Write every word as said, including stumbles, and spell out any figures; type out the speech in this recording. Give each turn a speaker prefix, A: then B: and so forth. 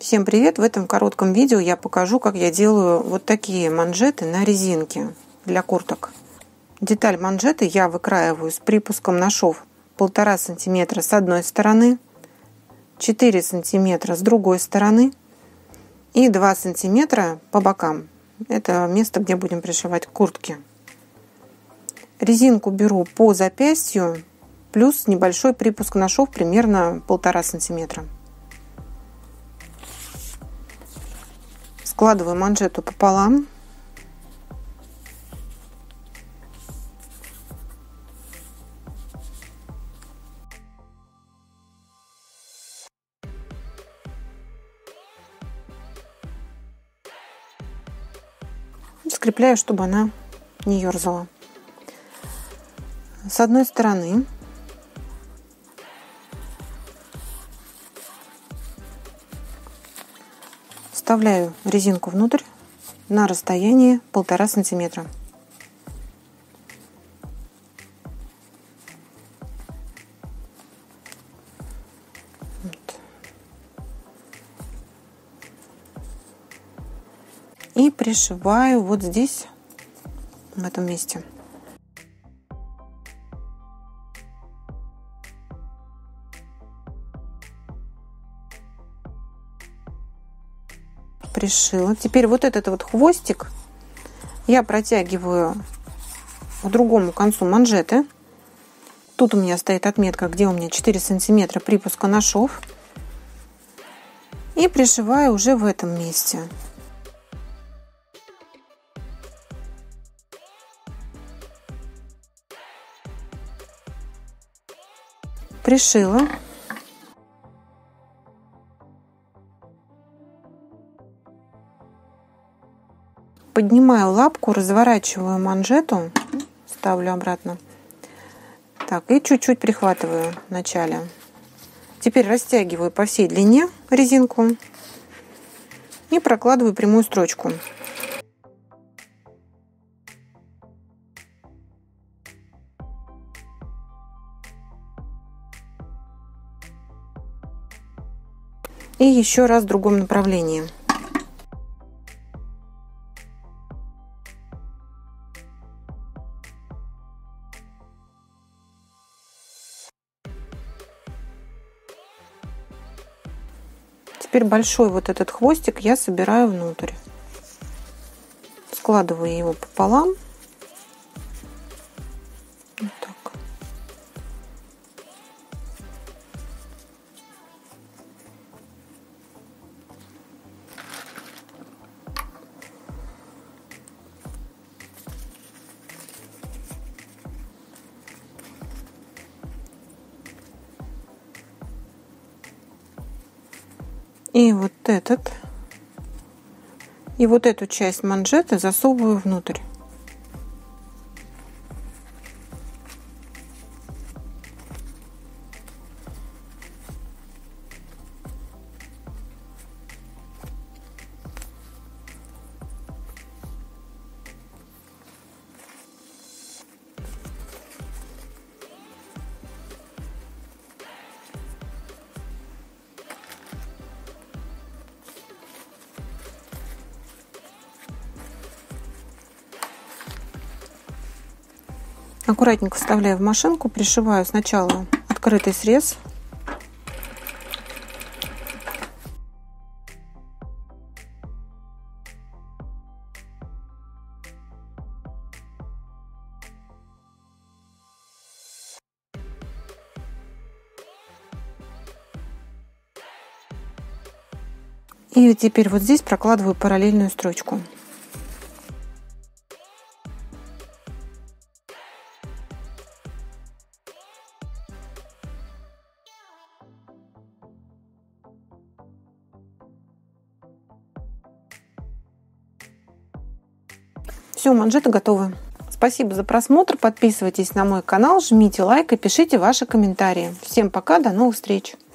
A: Всем привет! В этом коротком видео я покажу, как я делаю вот такие манжеты на резинке для курток. Деталь манжеты я выкраиваю с припуском на шов полтора сантиметра с одной стороны, четыре сантиметра с другой стороны и два сантиметра по бокам. Это место, где будем пришивать куртки. Резинку беру по запястью плюс небольшой припуск на шов примерно полтора сантиметра. Складываю манжету пополам. Скрепляю, чтобы она не ерзала. С одной стороны вставляю резинку внутрь на расстоянии полтора сантиметра. Вот. И пришиваю вот здесь, в этом месте. Пришила. Теперь вот этот вот хвостик я протягиваю к другому концу манжеты. Тут у меня стоит отметка, где у меня четыре сантиметра припуска на шов. И пришиваю уже в этом месте. Пришила. Поднимаю лапку, разворачиваю манжету, ставлю обратно. Так, и чуть-чуть прихватываю в начале. Теперь растягиваю по всей длине резинку и прокладываю прямую строчку. И еще раз в другом направлении. Теперь большой вот этот хвостик я собираю внутрь. Складываю его пополам. Вот так. И вот этот, и вот эту часть манжеты засовываю внутрь. Аккуратненько вставляю в машинку, пришиваю сначала открытый срез. И теперь вот здесь прокладываю параллельную строчку. Все, манжеты готовы. Спасибо за просмотр. Подписывайтесь на мой канал, жмите лайк и пишите ваши комментарии. Всем пока, до новых встреч!